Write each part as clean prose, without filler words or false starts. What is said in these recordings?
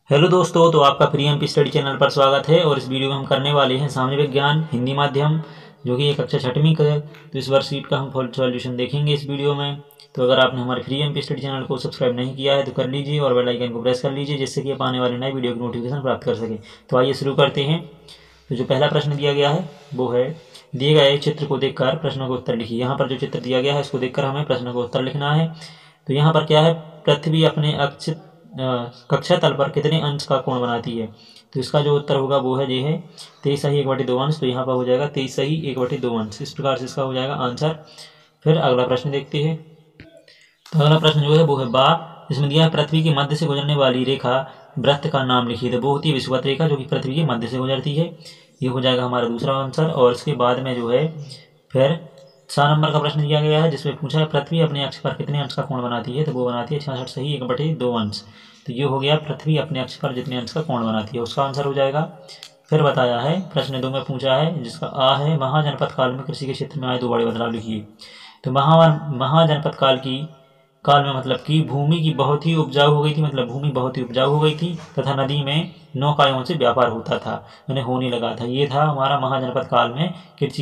Hello दोस्तों, तो आपका प्री एमपी स्टडी चैनल पर स्वागत है। और इस वीडियो में हम करने वाले हैं सामान्य विज्ञान हिंदी माध्यम, जो कि एक कक्षा छठवीं का है। तो इस वर्कशीट का हम फुल सॉल्यूशन देखेंगे इस वीडियो में। तो अगर आपने हमारे फ्री एमपी स्टडी चैनल को सब्सक्राइब नहीं किया है तो कर लीजिए और बेल आइकन को प्रेस कर लीजिए, जिससे कि आप आने वाले नए वीडियो की नोटिफिकेशन प्राप्त कर सकें। तो आइए शुरू करते हैं। तो जो पहला प्रश्न दिया गया है वो है, दिए गए चित्र को देखकर प्रश्न का उत्तर लिखिए। यहाँ पर जो चित्र दिया गया है इसको देखकर हमें प्रश्न का उत्तर लिखना है। तो यहाँ पर क्या है, पृथ्वी अपने अक्ष कक्षा तल पर कितने अंश का कोण बनाती है। तो इसका जो उत्तर होगा वो है, ये है 23 सही 1/2 अंश। तो यहाँ पर हो जाएगा 23 सही 1/2 अंश। इस प्रकार से इसका हो जाएगा आंसर। फिर अगला प्रश्न देखते हैं। तो अगला प्रश्न जो है वो है बा, इसमें दिया है पृथ्वी के मध्य से गुजरने वाली रेखा वृत्त का नाम लिखिए। तो वो होती है विषुवत रेखा, जो कि पृथ्वी के मध्य से गुजरती है। ये हो जाएगा हमारा दूसरा आंसर। और इसके बाद में जो है फिर 6 नंबर का प्रश्न दिया गया है, जिसमें पूछा है पृथ्वी अपने अक्ष पर कितने अंश का कोण बनाती है। तो वो बनाती है 66 सही 1/2 अंश। तो ये हो गया पृथ्वी अपने अक्ष पर जितने अंश का कोण बनाती है, उसका आंसर हो जाएगा। फिर बताया है प्रश्न 2 में पूछा है, जिसका आ है महाजनपद काल में कृषि के क्षेत्र में आए 2 बड़े बदलाव लिखिए। तो महाजनपद काल में मतलब कि भूमि की बहुत ही उपजाऊ हो गई थी, मतलब भूमि बहुत ही उपजाऊ हो गई थी तथा नदी में नौकाओं से व्यापार होता था, मैंने होने लगा था। ये था हमारा महाजनपद काल में कृषि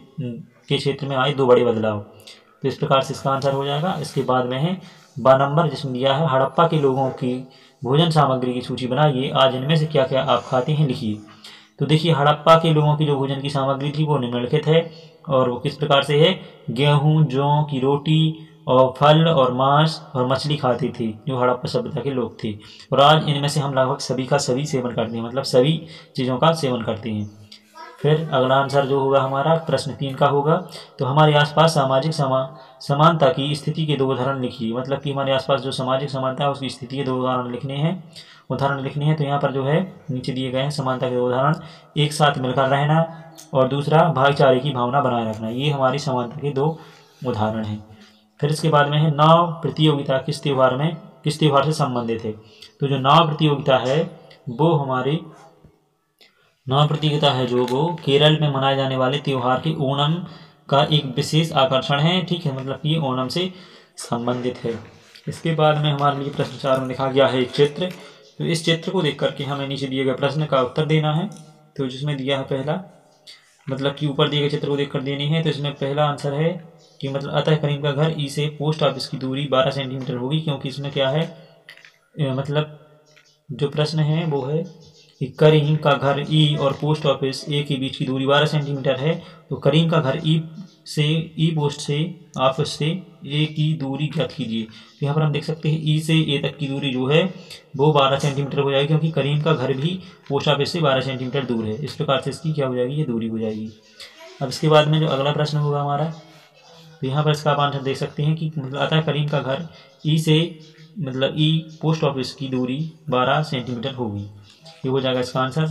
के क्षेत्र में आए 2 बड़े बदलाव। तो इस प्रकार से इसका आंसर हो जाएगा। इसके बाद में है 12 नंबर, जिसमें दिया है हड़प्पा के लोगों की भोजन सामग्री की सूची बनाइए। आज इनमें से क्या क्या आप खाते हैं लिखिए। तो देखिए, हड़प्पा के लोगों की जो भोजन की सामग्री थी वो निम्नलिखित है। और वो किस प्रकार से है, गेहूं जौ की रोटी और फल और मांस और मछली खाते थे जो हड़प्पा सभ्यता के लोग थे। और आज इनमें से हम लगभग सभी का सभी सेवन करते हैं, मतलब सभी चीज़ों का सेवन करते हैं। फिर अगला आंसर जो होगा हमारा प्रश्न 3 का होगा। तो हमारे आसपास सामाजिक समानता की स्थिति के 2 उदाहरण लिखिए। मतलब कि हमारे आसपास जो सामाजिक समानता है उसकी स्थिति के 2 उदाहरण लिखने हैं। तो यहाँ पर जो है नीचे दिए गए हैं समानता के 2 उदाहरण, एक साथ मिलकर रहना और दूसरा भाईचारे की भावना बनाए रखना। ये हमारी समानता के 2 उदाहरण हैं। फिर इसके बाद में है नाव प्रतियोगिता किस त्योहार से संबंधित है। तो जो नाव प्रतियोगिता है जो वो केरल में मनाए जाने वाले त्योहार के ओणम का एक विशेष आकर्षण है। ठीक है, मतलब कि ये ओणम से संबंधित है। इसके बाद में हमारे लिए प्रश्न 4 में लिखा गया है एक चित्र। तो इस चित्र को देख करके हमें नीचे दिए गए प्रश्न का उत्तर देना है। तो जिसमें दिया है पहला, मतलब कि ऊपर दिए गए चित्र को देखकर देनी है। तो इसमें पहला आंसर है कि मतलब अतः करीम का घर ई से पोस्ट ऑफिस की दूरी 12 सेंटीमीटर होगी, क्योंकि इसमें क्या है, मतलब जो प्रश्न है वो है कि करीम का घर ई और पोस्ट ऑफिस ए के बीच की दूरी 12 सेंटीमीटर है। तो करीम का घर ई पोस्ट से ऑफिस से ए की दूरी ज्ञात कीजिए। तो यहाँ पर हम देख सकते हैं ई से ए तक की दूरी जो है वो 12 सेंटीमीटर हो जाएगी, क्योंकि करीम का घर भी पोस्ट ऑफिस से 12 सेंटीमीटर दूर है। इस प्रकार से इसकी क्या हो जाएगी, ये दूरी हो जाएगी। अब इसके बाद में जो अगला प्रश्न होगा हमारा, तो यहाँ पर इसका आप आंसर देख सकते हैं कि मतलब अतः करीम का घर ई से मतलब ई पोस्ट ऑफिस की दूरी 12 सेंटीमीटर होगी। ये हो जाएगा इसका आंसर।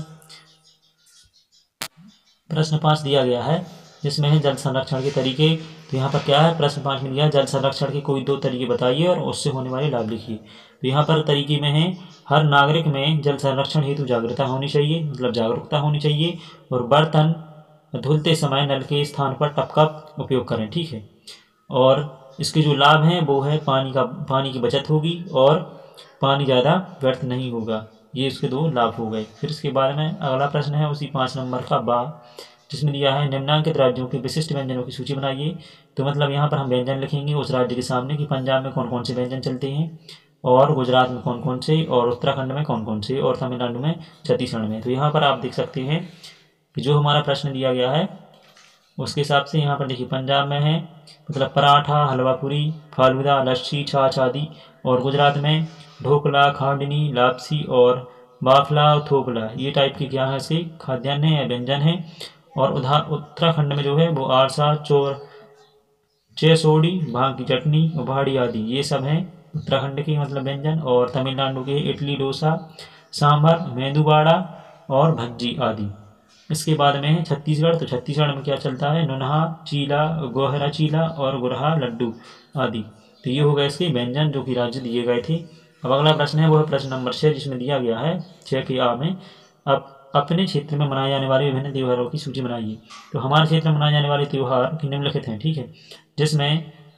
प्रश्न 5 दिया गया है, जिसमें है जल संरक्षण के तरीके। तो यहाँ पर क्या है, प्रश्न 5 में दिया है जल संरक्षण के कोई 2 तरीके बताइए और उससे होने वाले लाभ लिखिए। तो यहाँ पर तरीके में है, हर नागरिक में जल संरक्षण हेतु जागरूकता होनी चाहिए, मतलब जागरूकता होनी चाहिए। और बर्तन धुलते समय नल के स्थान पर टप का उपयोग करें। ठीक है, और इसके जो लाभ हैं वो है पानी की बचत होगी और पानी ज़्यादा व्यर्थ नहीं होगा। ये इसके 2 लाभ हो गए। फिर इसके बारे में अगला प्रश्न है उसी 5 नंबर का बा, जिसमें दिया है निम्नांकित राज्यों के विशिष्ट व्यंजनों की सूची बनाइए। तो मतलब यहाँ पर हम व्यंजन लिखेंगे उस राज्य के सामने कि पंजाब में कौन कौन से व्यंजन चलते हैं, और गुजरात में कौन कौन से, और उत्तराखंड में कौन कौन से, और तमिलनाडु में, छत्तीसगढ़ में। तो यहाँ पर आप देख सकते हैं कि जो हमारा प्रश्न दिया गया है उसके हिसाब से यहाँ पर देखिए पंजाब में है मतलब पराठा, हलवा पूरी, फालूदा, लस्सी, छाछ आदि। और गुजरात में ढोकला, खांडनी, लापसी और बाफला, थोपला, ये टाइप के क्या है इसके खाद्यान्न है या व्यंजन है। और उत्तराखंड में जो है वो आरसा, चेसोड़ी, भांग की चटनी, उभाड़ी आदि, ये सब हैं उत्तराखंड के मतलब व्यंजन। और तमिलनाडु के इडली, डोसा, सांभर, मेदू वड़ा और भज्जी आदि। इसके बाद में है छत्तीसगढ़। तो छत्तीसगढ़ में क्या चलता है, नुनहा चीला, गोहरा चीला और गुरहा लड्डू आदि। तो ये हो गए इसके व्यंजन जो कि राज्य दिए गए थे। अब अगला प्रश्न है वो है प्रश्न नंबर 6, जिसमें दिया गया है 6 के आ में अब अपने क्षेत्र में मनाए जाने वाले विभिन्न त्योहारों की सूची बनाइए। तो हमारे क्षेत्र में मनाए जाने वाले त्योहार निम्नलिखित हैं। ठीक है, जिसमें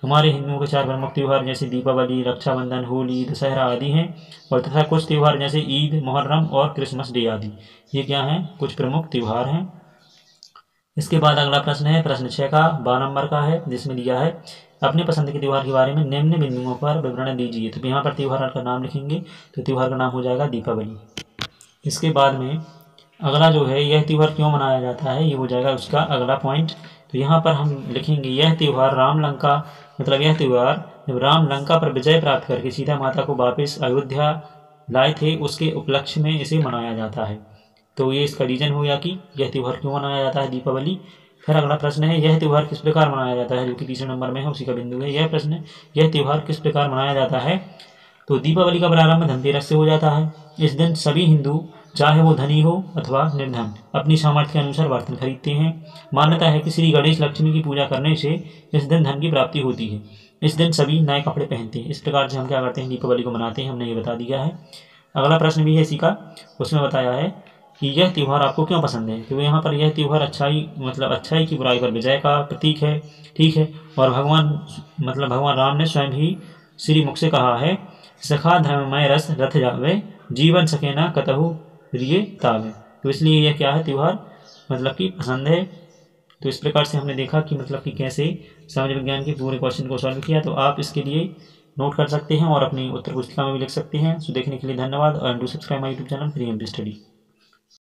हमारे हिंदुओं के 4 प्रमुख त्यौहार जैसे दीपावली, रक्षाबंधन, होली, दशहरा आदि हैं और तथा कुछ त्यौहार जैसे ईद, मुहर्रम और क्रिसमस डे आदि, ये क्या हैं, कुछ प्रमुख त्यौहार हैं। इसके बाद अगला प्रश्न है प्रश्न 6 का 12 नंबर का है, जिसमें दिया है अपने पसंद के त्यौहार के बारे में निम्न बिंदुओं पर विवरण दीजिए। तो यहाँ पर त्यौहार का नाम लिखेंगे, तो त्यौहार का नाम हो जाएगा दीपावली। इसके बाद में अगला जो है यह त्यौहार क्यों मनाया जाता है, ये हो जाएगा उसका अगला पॉइंट। तो यहाँ पर हम लिखेंगे यह त्यौहार रामलंका, मतलब यह त्यौहार जब राम लंका पर विजय प्राप्त करके सीता माता को वापस अयोध्या लाए थे, उसके उपलक्ष्य में इसे मनाया जाता है। तो ये इसका रीजन हो गया कि यह त्यौहार क्यों मनाया जाता है दीपावली। फिर अगला प्रश्न है यह त्यौहार किस प्रकार मनाया जाता है, जो कि तीसरे नंबर में है, उसी का बिंदु है यह प्रश्न। यह त्यौहार किस प्रकार मनाया जाता है, तो दीपावली का प्रारंभ धनतेरस से हो जाता है। इस दिन सभी हिंदू, चाहे वो धनी हो अथवा निर्धन, अपनी सामर्थ्य के अनुसार बर्तन खरीदते हैं। मान्यता है कि श्री गणेश लक्ष्मी की पूजा करने से इस दिन धन की प्राप्ति होती है। इस दिन सभी नए कपड़े पहनते हैं। इस प्रकार से हम क्या करते हैं, दीपावली को मनाते हैं, हमने ये बता दिया है। अगला प्रश्न भी है इसी का, उसमें बताया है कि यह त्यौहार आपको क्यों पसंद है। तो यहाँ पर यह त्यौहार अच्छाई, मतलब अच्छाई की बुराई पर विजय का प्रतीक है, ठीक है। और भगवान राम ने स्वयं ही श्री मुख से कहा है, सखा धर्ममय रस रथ जावे, जीवन सके ना कतहु प्रिय तावे। तो इसलिए यह क्या है, त्यौहार मतलब कि पसंद है। तो इस प्रकार से हमने देखा कि मतलब कि कैसे समाज विज्ञान के पूरे क्वेश्चन को सॉल्व किया। तो आप इसके लिए नोट कर सकते हैं और अपनी उत्तर पुस्तिका में भी लिख सकते हैं। सो देखने के लिए धन्यवाद और do subscribe my YouTube channel free MP study.